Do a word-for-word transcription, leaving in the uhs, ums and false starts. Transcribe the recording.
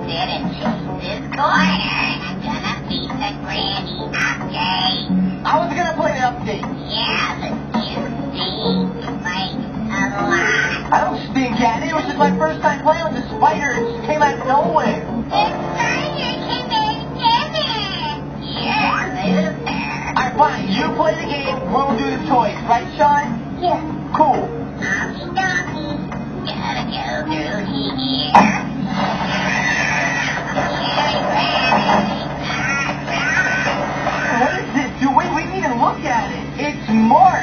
sit and chase this corner. I'm gonna beat the granny update. I was gonna play the update. Yeah, but you stink, like, a lot. I don't stink at it. It was just my first time playing with the spider. It just came out of nowhere. The spider came in together. You're a loser. Alright, fine. You play the game. We'll do the toys. Right, Sean? Yeah. Cool. Okie dokie. Gotta go through here. What is this, dude? Wait, we didn't even look at it. It's Mark.